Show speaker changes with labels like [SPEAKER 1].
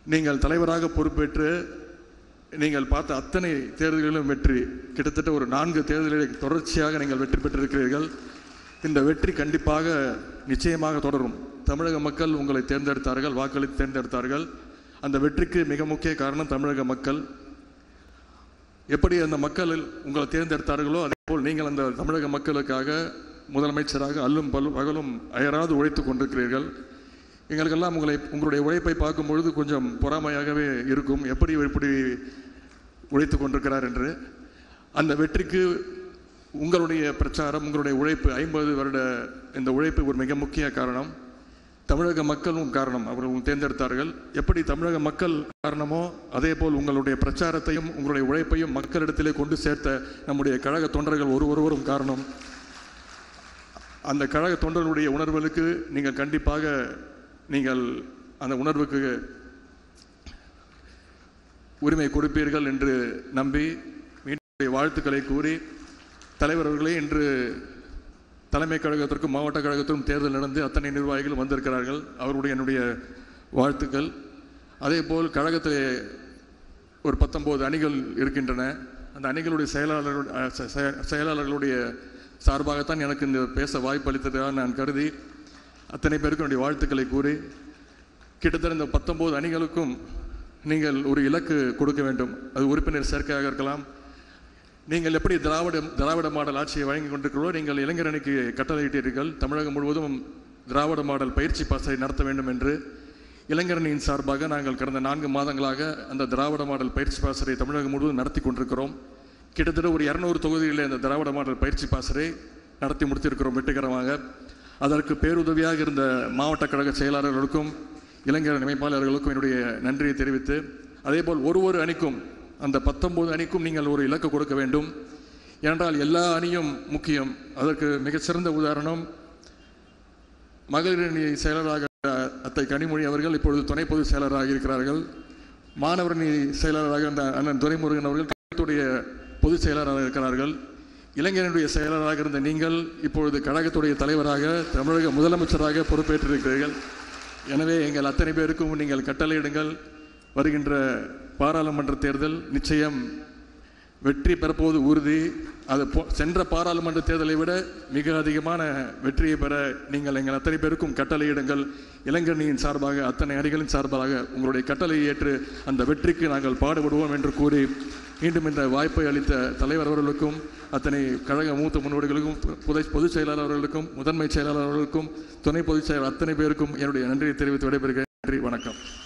[SPEAKER 1] நீங்கள் தலைவராக பொறுப்பேற்று நீங்கள் பார்த்த அத்தனை தேர்தல்களிலும் வெற்றி, கிட்டத்தட்ட ஒரு 4 தேர்தல்களில் தொடர்ச்சியாக நீங்கள் வெற்றி பெற்றிருக்கிறீர்கள். இந்த வெற்றி கண்டிப்பாக நிச்சயமாக தொடரும். தமிழக மக்கள் உங்களை தேர்ந்தெடுத்தார்கள், வாக்களித்து தேர்ந்தெடுத்தார்கள். அந்த வெற்றிக்கு மிக முக்கிய காரணம் தமிழக மக்கள். எப்படி அந்த மக்கள் உங்களை தேர்ந்தெடுத்தார்களோ அதேபோல் நீங்கள் அந்த தமிழக மக்களுக்காக முதலமைச்சராக அல்லும் பகலும் அயராது உழைத்து கொண்டிருக்கிறீர்கள். எங்களுக்கெல்லாம் உங்களுடைய உழைப்பை பார்க்கும் பொழுது கொஞ்சம் பொறாமையாகவே இருக்கும், எப்படி உழைத்து கொண்டிருக்கிறார் என்று. அந்த வெற்றிக்கு உங்களுடைய பிரச்சாரம், உங்களுடைய உழைப்பு, 50 வருட இந்த உழைப்பு ஒரு மிக முக்கிய காரணம். தமிழக மக்களும் காரணம், அவர்கள் தேர்ந்தெடுத்தார்கள். எப்படி தமிழக மக்கள் காரணமோ அதே போல் உங்களுடைய பிரச்சாரத்தையும் உங்களுடைய உழைப்பையும் மக்களிடத்திலே கொண்டு சேர்த்த நம்முடைய கழக தொண்டர்கள் ஒருவரும் காரணம். அந்த கழக தொண்டர்களுடைய உணர்வுகளுக்கு நீங்கள் கண்டிப்பாக அந்த உணர்வுக்கு உரிமை கொடுப்பீர்கள் என்று நம்பி மீண்டும் வாழ்த்துக்களை கூறி, தலைவர் அவர்களே, இன்று தலைமை கழகத்திற்கும் மாவட்ட கழகத்திற்கும் தேர்தல் நடந்து அத்தனை நிர்வாகிகள் வந்திருக்கிறார்கள். அவருடைய என்னுடைய வாழ்த்துக்கள். அதே போல் கழகத்திலே ஒரு 19 அணிகள் இருக்கின்றன. அந்த அணிகளுடைய செயலாளர்களுடைய சார்பாகத்தான் எனக்கு இந்த பேச வாய்ப்பு அளித்ததாக நான் கருதி அத்தனை பேருக்கும் என்னுடைய வாழ்த்துக்களை கூறி, கிட்டத்தட்ட இந்த 19 அணிகளுக்கும் நீங்கள் ஒரு இலக்கு கொடுக்க வேண்டும். அது உறுப்பினர் சேர்க்கையாக இருக்கலாம். நீங்கள் எப்படி திராவிட மாடல் ஆட்சியை வழங்கி கொண்டிருக்கிறோ, நீங்கள் இளைஞர் அணிக்கு கட்டளையிட்டீர்கள். தமிழகம் முழுவதும் திராவிட மாடல் பயிற்சி பாசறை நடத்த வேண்டும் என்று இளைஞர் அணியின் சார்பாக நாங்கள் கடந்த 4 மாதங்களாக அந்த திராவிட மாடல் பயிற்சி பாசறை தமிழகம் முழுவதும் நடத்தி கொண்டிருக்கிறோம். கிட்டத்தட்ட ஒரு 200 தொகுதிகளில் அந்த திராவிட மாடல் பயிற்சி பாசறை நடத்தி முடித்திருக்கிறோம் வெற்றிகரமாக. அதற்கு பேருதவியாக இருந்த மாவட்ட கழக செயலாளர்களுக்கும் இளைஞர் அமைப்பாளர்களுக்கும் என்னுடைய நன்றியை தெரிவித்து, அதேபோல் ஒரு அணிக்கும், அந்த 19 அணிக்கும் நீங்கள் ஒரு இலக்கு கொடுக்க வேண்டும். ஏனென்றால் எல்லா அணியும் முக்கியம். அதற்கு மிகச்சிறந்த உதாரணம் மகளிர் அணி செயலராக அத்தை கனிமொழி அவர்கள் இப்பொழுது துணை பொதுச் செயலராக இருக்கிறார்கள். மாணவர் அணி செயலராக இருந்த அண்ணன் துரைமுருகன் அவர்கள் கழகத்துடைய பொதுச் செயலராக இருக்கிறார்கள். இளைஞருடைய செயலராக இருந்த நீங்கள் இப்பொழுது கழகத்துடைய தலைவராக, தமிழக முதலமைச்சராக பொறுப்பேற்றிருக்கிறீர்கள். எனவே எங்கள் அத்தனை பேருக்கும் நீங்கள் கட்டளையிடுங்கள். வருகின்ற பாராளுமன்ற தேர்தல் நிச்சயம் வெற்றி பெறப்போவது உறுதி. அது சென்ற பாராளுமன்ற தேர்தலை விட மிக அதிகமான வெற்றியை பெற நீங்கள் எங்கள் அத்தனை பேருக்கும் கட்டளையிடுங்கள். இளைஞரணியின் சார்பாக, அத்தனை அணிகளின் சார்பாக உங்களுடைய கட்டளையை ஏற்று அந்த வெற்றிக்கு நாங்கள் பாடுபடுவோம் என்று கூறி, மீண்டும் இந்த வாய்ப்பை அளித்த தலைவர் அவர்களுக்கும், அத்தனை கழக மூத்த முன்னோடிகளுக்கும், பொதுச் செயலாளர் அவர்களுக்கும், முதன்மை செயலாளர் அவர்களுக்கும், துணை பொதுச் செயலாளர் அத்தனை பேருக்கும் என்னுடைய நன்றியை தெரிவித்து விடைபெறுகிறேன். நன்றி, வணக்கம்.